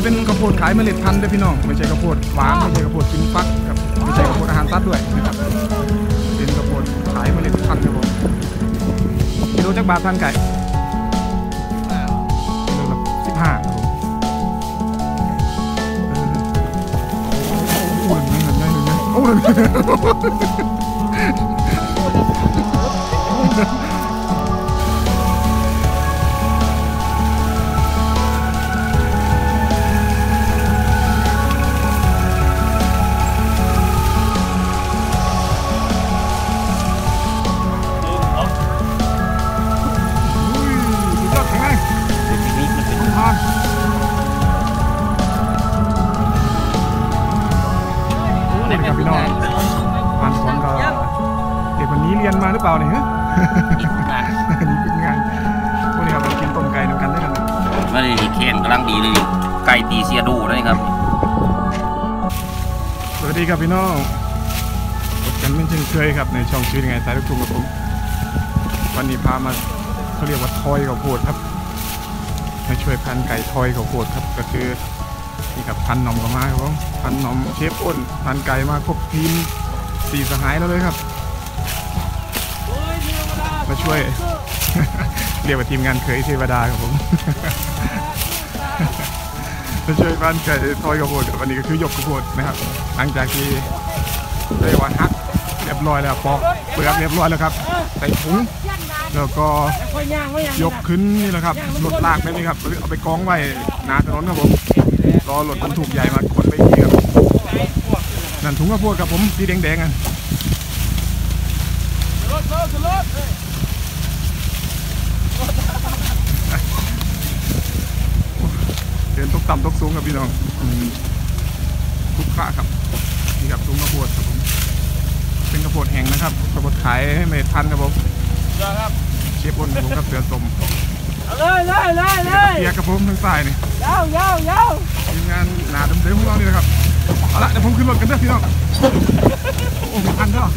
เป็นข้าวโพดขายเมล็ดพันธุ์ด้วยพี่น้องไม่ใช่ข้าวโพดหวานไม่ใช่ข้าวโพดกินฟักครับไม่ใช่ข้าวโพดอาหารสัตว์ด้วยนะครับเป็นข้าวโพดขายเมล็ดพันธุ์ครับผมกิโลจักบาทพันไก่กิโลละ15ครับผมโอ้ยง่ายโอ้ยพี่น้องผ่านสอนก็เด็กวันนี้เรียนมาหรือเปล่าเนี่ยฮะนี่เป็นงานพวกนี้ครับเรากินต้มไก่ด้วยกันได้กันไม่ได้ดีแข็งกำลังดีเลยไก่ตีเสียดูเลยครับสวัสดีครับพี่น้องพบกันเป็นเช่นเคยครับในช่องชีวิตไงสายลูกทุ่งกับผมวันนี้พามาเขาเรียกว่าทอยข้าวโพดครับมาช่วยพันไก่ทอยข้าวโพดครับก็คือนี่ครับพันหน่อมก็มาครับผมพันหน่อมเชฟอ้นพันไก่มาครบทีม4 สหายแล้วเลยครับมาช่วย เรียกว่าทีมงานเคยเทวดาครับผม มาช่วยพันไก่ทอยข้าวโพดวันนี้ก็คือยกข้าวโพดนะครับหลังจากที่เรียกว่าฮักเรียบร้อยแล้วปอกเปลือกเรียบร้อยแล้วครับใส่ถุงแล้วก็ยกขึ้นนี่แหละครับรถลากแบบนี้ครับเอาไปกองไว้หน้าถนนครับผมรอรถบรรทุกใหญ่มาขนไปทีครับนั่นถุงข้าวโพดครับผมสีแดงๆอ่ะเดินตกต่ำตกสูงครับพี่น้องทุกข้าครับนี่ครับถุงข้าวโพดครับผมเป็นข้าวโพดแห้งนะครับข้าวโพดขายเมล็ดพันธุ์ครับผมเชฟอ้นผมกับเสือสมเลยเปียกกับผมทางซ้ายนี่ยาวทีมงานหนาเดิมๆของเรานี่นะครับเอาละเดี๋ยวผมขึ้นรถกันเด้อพี่น้องโอ้พันเด้อ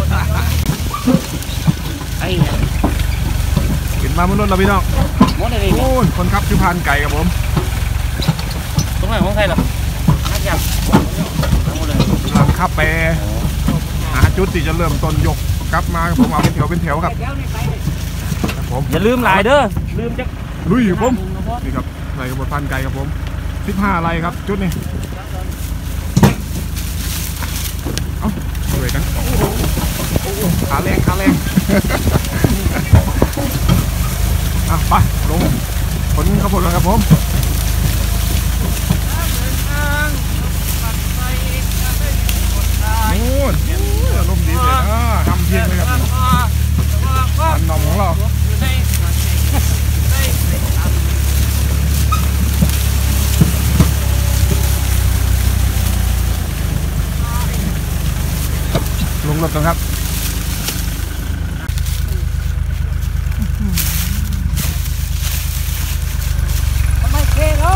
ไอ้ขึ้นมาบนรถเราพี่น้องโอ้คนขับคือพันไก่ครับผมตรงไหนของใครล่ะนักยำเราขับไปหาจุดที่จะเริ่มต้นยกกลับมาผมเอาเป็นแถวครับผมอย่าลืมหลายเด้อลืมจะลุยผมนี่ครับใส่กระบอกพันไก่ครับผม15อะไรครับจุดนี้เอาด้วยกันขาแรงไปลงผลข้าวโพดแล้วครับผมโอ้ยลมดีเลยนะทำเพียงเลยครับพันหน่อมของเราลงรถกันครับไม่เท่แล้ว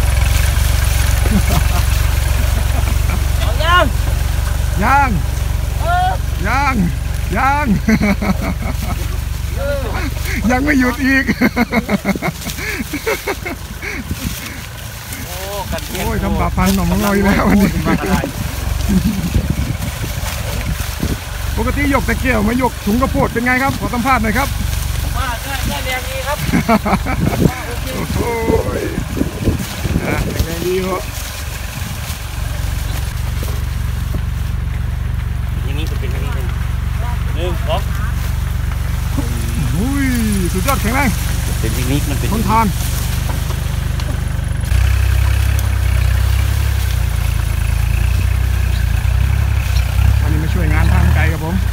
ยังไม่หยุดอีกโอ้ยทำบาปพันหน่อมลอยแล้ววันนี้ปกติยกตะเกียบมายกถุงกระโพดเป็นไงครับขอสัมภาษณ์หน่อยครับได้แรงดีครับโอ้ยแรงดีเหรออย่างนี้เป็นอย่างนี้เลย1 2 อุ้ยสุดยอดแข็งแรงเป็นอย่างนี้มันเป็นทนทานวันนี้มาช่วยงานทางไกลครับผม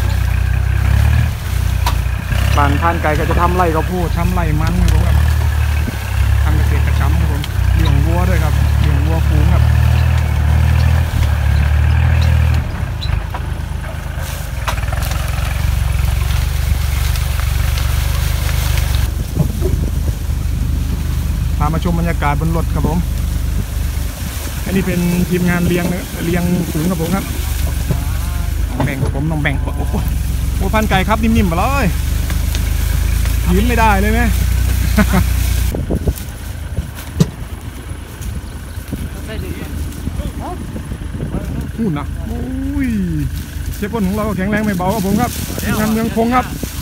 บ้านทานไก่ก็จะทำไร่ข้าวโพดทำไร่มันครับผมทำเกษตรกระชับครับผมเลี้ยงวัวด้วยครับเลี้ยงวัวฝูงครับพามาชมบรรยากาศบนรถครับผมอันนี้เป็นทีมงานเลี้ยงฝูงครับผมครับน้องแบ่งครับผมน้องแบ่งโอ้พันไก่ครับนิ่มๆมาเลยยิ้มไม่ได้เลยไหมนู่นนะโอ้ยเชฟคนของเราแข็งแรงไม่เบาครับผมครับงานเมืองคงครับ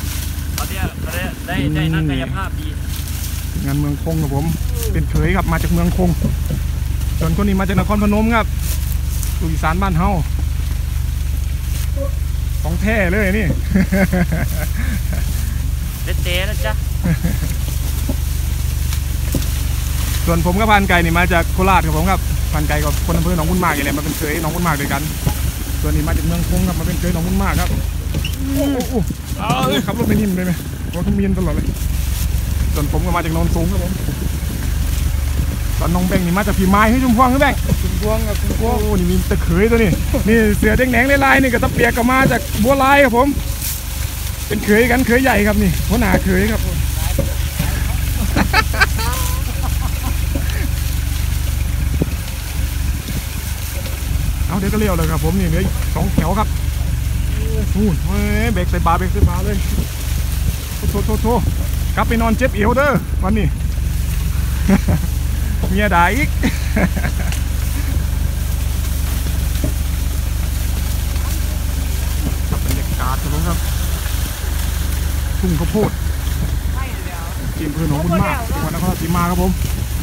ได้นักกายภาพดีงานเมืองคงครับผมเป็นเขยครับมาจากเมืองคงส่วนคนนี้มาจากนครพนมครับอยู่อีสานบ้านเฮาของแท้เลยนี่เจ๊นะจ๊ะส่วนผมกับพันไก่นี่มาจากโคราชครับผมครับพันไก่กับคนอำเภอหนองบุญมากอย่างไรมาเป็นเคยหนองบุญมากด้วยกันส่วนนี้มาจากเมืองคงครับมาเป็นเคยหนองบุญมากครับขับรถไม่นิ่มเลยไหมเพราะเขาเมียนตลอดเลยส่วนผมก็มาจากโนนสูงครับผมตอนน้องแบงนี่มาจากพี่ไม้ให้จุ่มพวงครับแบงจุ่มพวงครับจุ่มพวงโอ้นี่มีตะเขยตัวนี้นี่เสือแดงๆลายๆนี่กับตะเปียกก็มาจากบัวลายครับผมเป็นเขยกันเขยใหญ่ครับนี่หัวหน้าเขยครับเอาเดี๋ยวก็เลี้ยวเลยครับผมนี่เหลือ2 แถวครับนู่นเบรกใส่บาเลยโทกลับไปนอนเจ็บเอวเด้อวันนี้ เมียด่าอีก บรรยากาศครับผมครับทุ่งข้าวโพดทีมเพื่อนของคุณมากจังหวัดนครราชสีมาครับผม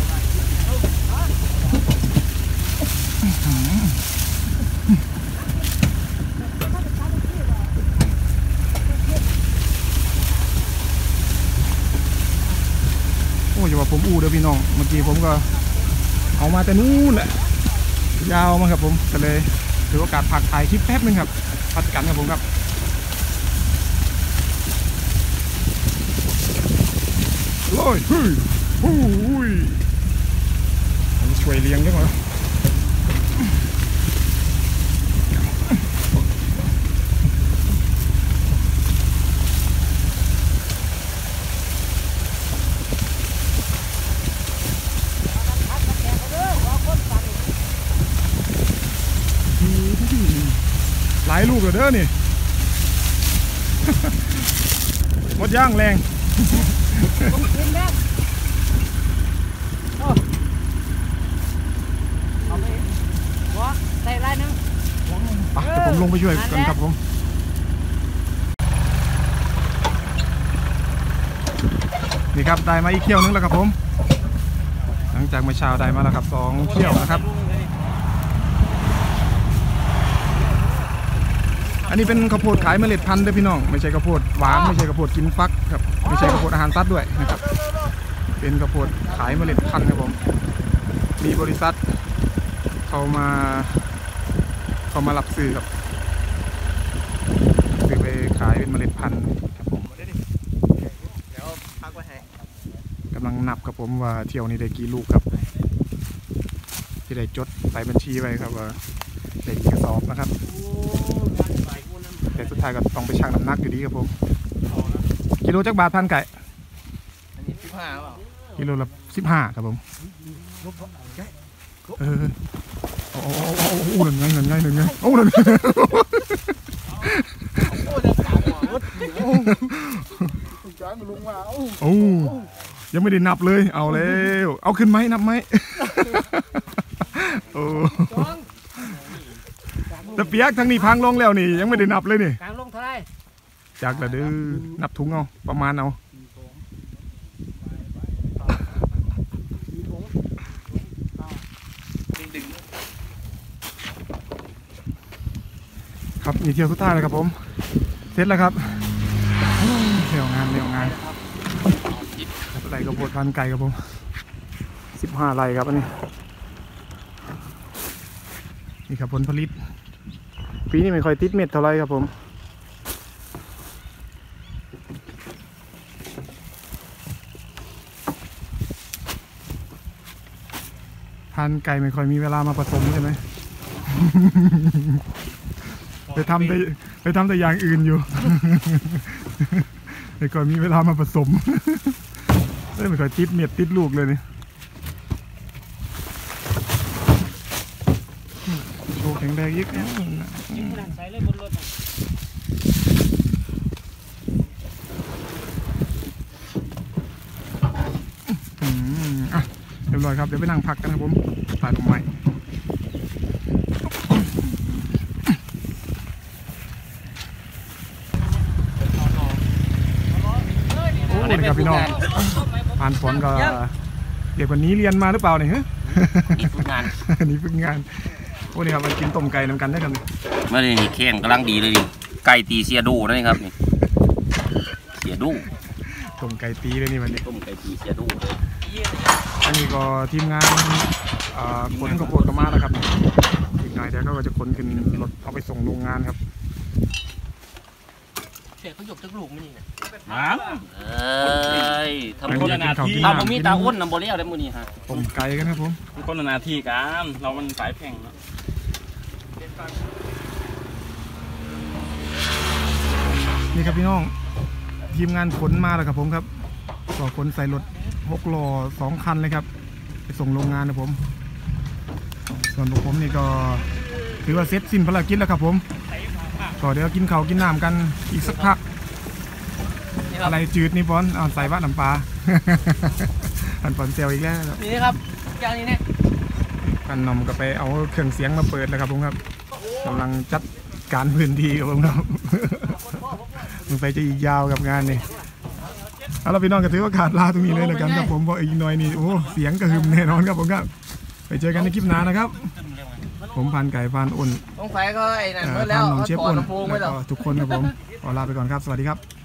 โอ้ยอย่าว่าผมอู้เด้อพี่น้องเมื่อกี้ผมก็เอามาแต่นู้นแหละยาวมาครับผมก็เลยถือโอกาสพักถ่ายคลิปแป๊บนึงครับพัดกันครับผมครับโอ้ยช่วยเลี้ยงยังไงหลายลูกเลยเด้อนี่ หมดย่างแรงใส่ไรนึงผมลงไปช่วยกันครับผมนี่ครับได้มาอีกเที่ยวนึงแล้วครับผมหลังจากเมื่อเช้าได้มาแล้วครับ2 เที่ยวนะครับอันนี้เป็นข้าวโพดขายเมล็ดพันธุ์ด้วยพี่น้องไม่ใช่ข้าวโพดหวานไม่ใช่ข้าวโพดกินฟักครับไม่ใช่ข้าวโพดอาหารสัตว์ด้วยนะครับเป็นข้าวโพดขายเมล็ดพันธุ์ครับผมมีบริษัทเขามารับซื้อครับซื้อไปขายเป็นเมล็ดพันธุ์ครับผมเดี๋ยวพักไว้ให้กำลังนับครับผมว่าเที่ยวนี้ได้กี่ลูกครับที่ได้จดใส่บัญชีไว้ครับว่าได้กี่กระสอบนะครับแต่สุดท้ายก็ต้องไปชั่งน้ำหนักอยู่ดีครับผมกิโลจักบาทพันไก่อันนี้15เปล่ากิโลละ15ครับผมโอ้หนึ่งไงโอ้หนึ่งโอ้ยังไม่ได้นับเลยเอาแล้วเอาขึ้นไหมนับไหมโอ้แต่เปียกทั้งนี้พังลงแล้วนี่ยังไม่ได้นับเลยนี่กลางลงเท่าไรจากละดื้อนับถุงเอาประมาณเอาครับมีเที่ยวสุดท้ายเลยครับผมเสร็จแล้วครับเที่ยวงานไรกระโพดพันไก่ครับผม15 ไร่ครับอันนี้นี่ครับผลผลิตปีนี้ไม่ค่อยติดเม็ดเท่าไรครับผมพันไก่ไม่ค่อยมีเวลามาผสมใช่ไหม ไปทำแต่อย่างอื่นอยู่ ไม่ค่อยมีเวลามาผสม ไม่ค่อยติดเม็ดติดลูกเลยนี่โชว์แข็งแรงยิ่งใส่เลยบนรถเรียบร้อยครับเดี๋ยวไปนั่งพักกันครับผมถ่ายลงใหม่นี่ครับพี่น้องผ่านฝนก็เด็กคนนี้เรียนมาหรือเปล่าเนี่ยฮะนี่ฝึกงานนี่ฝึกงานโอ้นี่ครับมากินต้มไก่นำกันได้ครับไม่ได้นี่แข้งกำลังดีเลยนี่ไก่ตีเสียดูนี่ครับนี่เสียดูต้มไก่ตีเลยนี่วันนี้ต้มไก่ตีเสียดูเลยอันนี้ก็ทีมงานขนข้าวโพดก็มาแล้วครับอีกหน่อยเดี๋ยวก็จะขนขึ้นรถเอาไปส่งโรงงานครับเสียเขาหยกจักลูกไม่นี่นะเอ้ยทำคนละนาทีกินถ้าน้ำผมมีตาอ้วนน้ำโบเลี้ยวได้มื้อนี้ฮะต้มไก่กันครับผมคนละนาทีกันเรามันสายแข่งเนาะนี่ครับพี่น้องทีมงานขนมาแล้วครับผมครับก็ขนใส่รถ6 ล้อ 2 คันเลยครับไปส่งโรงงานนะผมส่วนผมนี่ก็ถือว่าเสร็จสิ้นภารกิจแล้วครับผมก็เดี๋ยวกินข้าวกินน้ำกันอีกสักพักอะไรจืดนี่ปอนเอาใส่ว่าน้ำปลา อันปอนเซลอีกแล้วครับนี่ครับอย่างนี้เนี่ยอันนำก็ไปเอาเครื่องเสียงมาเปิดแล้วครับผมครับกำลังจัดการพื้นที่ครับผมครับ มึงไปจะอีกยาวกับงานนี่เอาละพี่น้องก็ถือว่าขาดลาตรงนี้เลยนะครับครับผมบอกอีกหน่อยนี่โอ้เสียงกระหึ่มแน่นอนครับผมครับไปเจอกันในคลิปหน้านะครับ ผมพันไก่พันอุ่นต้องไฟก็ไอ้นั่นเมื่อพัแล้วนหนองเขาเชฟถอดอุ่นลำโพงไว้แล้วแล้วก็ทุกคนครับผมขอลาไปก่อนครับสวัสดีครับ